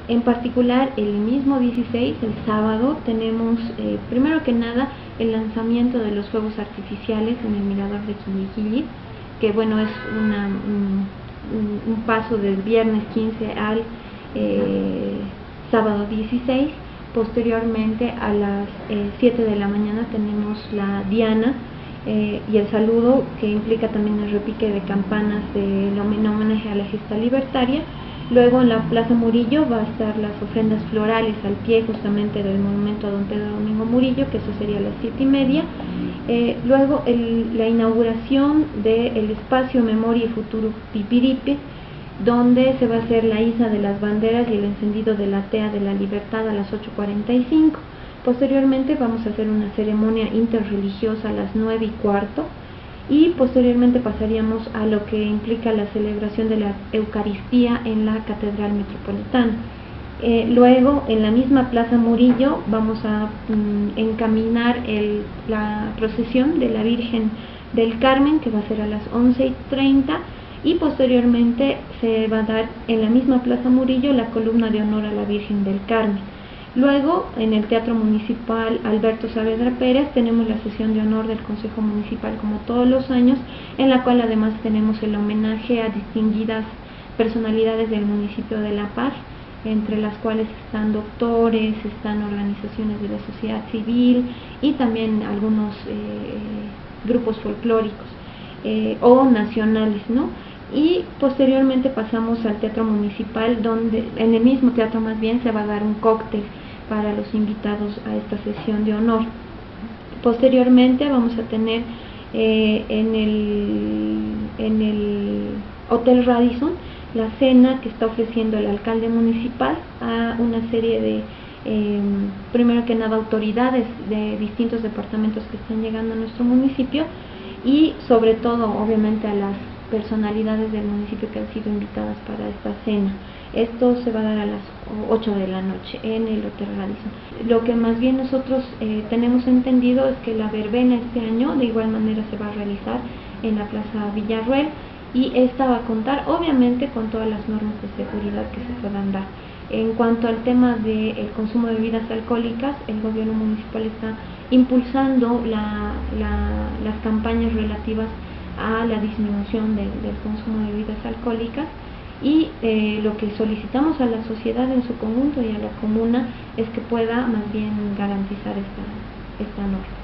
En particular, el mismo 16, el sábado, tenemos primero que nada el lanzamiento de los fuegos artificiales en el mirador de Quiliquilli, que bueno, es un paso del viernes 15 al sábado 16. Posteriormente, a las 7 de la mañana, tenemos la diana y el saludo, que implica también el repique de campanas en homenaje a la gesta libertaria. Luego en la Plaza Murillo va a estar las ofrendas florales al pie justamente del monumento a don Pedro Domingo Murillo, que eso sería a las 7:30. Luego la inauguración del espacio Memoria y Futuro Pipiripe, donde se va a hacer la iza de las banderas y el encendido de la tea de la libertad a las 8:45. Posteriormente vamos a hacer una ceremonia interreligiosa a las 9:15. Y posteriormente pasaríamos a lo que implica la celebración de la Eucaristía en la Catedral Metropolitana. Luego, en la misma Plaza Murillo, vamos a encaminar la procesión de la Virgen del Carmen, que va a ser a las 11:30, y posteriormente se va a dar en la misma Plaza Murillo la columna de honor a la Virgen del Carmen. Luego, en el Teatro Municipal Alberto Saavedra Pérez, tenemos la sesión de honor del Consejo Municipal, como todos los años, en la cual además tenemos el homenaje a distinguidas personalidades del municipio de La Paz, entre las cuales están doctores, están organizaciones de la sociedad civil y también algunos grupos folclóricos o nacionales, ¿no? Y posteriormente pasamos al Teatro Municipal, donde en el mismo teatro más bien se va a dar un cóctel para los invitados a esta sesión de honor. Posteriormente vamos a tener en el Hotel Radisson la cena que está ofreciendo el alcalde municipal a una serie de, primero que nada, autoridades de distintos departamentos que están llegando a nuestro municipio, y sobre todo obviamente a las personalidades del municipio que han sido invitadas para esta cena. Esto se va a dar a las 8 de la noche en el Hotel Radisson. Lo que más bien nosotros tenemos entendido es que la verbena este año de igual manera se va a realizar en la Plaza Villarruel, y esta va a contar obviamente con todas las normas de seguridad que se puedan dar. En cuanto al tema del consumo de bebidas alcohólicas, el gobierno municipal está impulsando las campañas relativas a la disminución del consumo de bebidas alcohólicas, y lo que solicitamos a la sociedad en su conjunto y a la comuna es que pueda más bien garantizar esta norma.